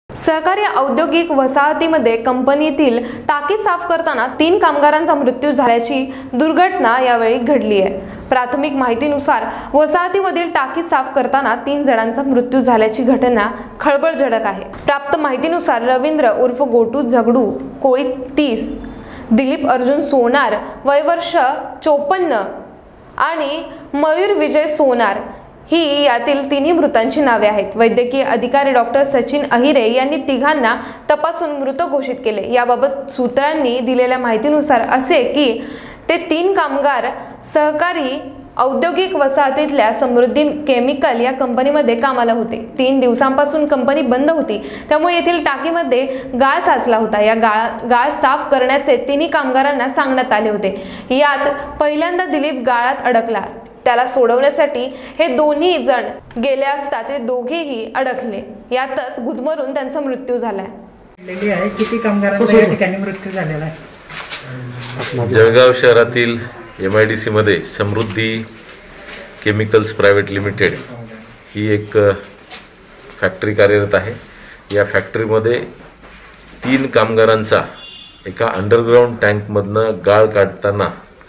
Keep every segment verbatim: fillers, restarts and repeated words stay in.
सहकारी औद्योगिक वसाहतीमध्ये कंपनीतील टाकी साफ करताना तीन कामगारांचा मृत्यू झाल्याची दुर्घटना यावेळी घडली आहे। प्राथमिक माहितीनुसार वसाहतीमधील टाकी साफ करताना तीन जणांचा मृत्यू झाल्याची घटना खळबळजनक आहे। प्राप्त माहितीनुसार रवींद्र उर्फ गोटू झगडू कोळी तीस, दिलीप अर्जुन सोनार वय वर्ष चोपन्न आणि मयूर विजय सोनार ही यातील तिन्ही मृतांची नावे आहेत। वैद्यकीय अधिकारी डॉक्टर सचिन अहिरे यांनी तिघांना तपासून मृत घोषित केले। याबाबत सूत्रांनी दिलेल्या माहितीनुसार असे की ते तीन कामगार सहकारी औद्योगिक वसाहतीतल्या समृद्धी केमिकल या कंपनीमध्ये कामाला होते। तीन दिवसांपासून कंपनी बंद होती, त्यामुळे येथील टाकीमध्ये गाळ साचला होता। या गाळ गाळ साफ करण्याचे तिन्ही कामगारांना सांगण्यात आले होते। यात पहिल्यांदा दिलीप गाळात अडकला, त्याला सोडवण्यासाठी हे दोन्ही जण गेले असता ते दोघेही अडकले, यातच गुदमरून त्यांचा मृत्यू झाला आहे। किती कामगारांचा या ठिकाणी मृत्यू झालेला आहे? जळगाव शहरातील एम आय डी सी मध्ये समृद्धी केमिकल्स प्रायव्हेट लिमिटेड ही एक फॅक्टरी कार्यरत आहे। या फॅक्टरीमध्ये तीन कामगारांचा एका अंडरग्राउंड टँकमधनं गाळ काढताना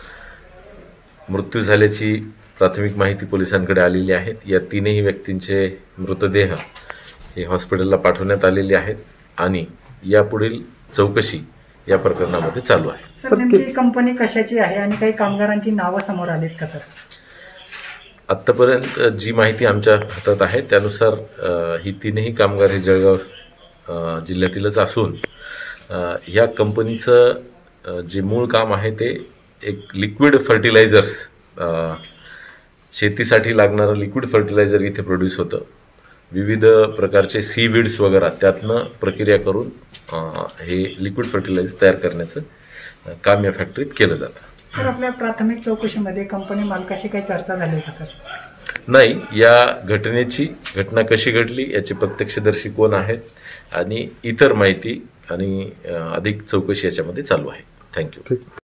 मृत्यू झाल्याची प्राथमिक माहिती पोलिसांकडे आलेली आहे। या तीनही व्यक्तींचे मृतदेह हे हॉस्पिटलला पाठवण्यात आलेले आहेत आणि यापुढील चौकशी या प्रकरणामध्ये चालू आहे। सर, नेमकी कंपनी कशाची आहे आणि काही कामगारांची नावं समोर आलीत का सर? आतापर्यंत जी माहिती आमच्या हातात आहे त्यानुसार ही तीनही कामगार हे जळगाव जिल्ह्यातीलच असून या कंपनीचं जे मूळ काम आहे ते एक लिक्विड फर्टिलायझर्स, शेतीसाठी लागणारं लिक्विड फर्टिलायझर इथे प्रोड्यूस होतं। विविध प्रकारचे सीवीड्स वगैरे त्यातनं प्रक्रिया करून हे लिक्विड फर्टिलायझर तयार करण्याचं काम या फॅक्टरीत केलं जातं। सर, आपल्या प्राथमिक चौकशीमध्ये कंपनी मालकाशी काही चर्चा झाली का सर? नाही, या घटनेची घटना कशी घडली याचे प्रत्यक्षदर्शी कोण आहेत आणि इतर माहिती आणि अधिक चौकशी याच्यामध्ये चालू आहे। थँक्यू।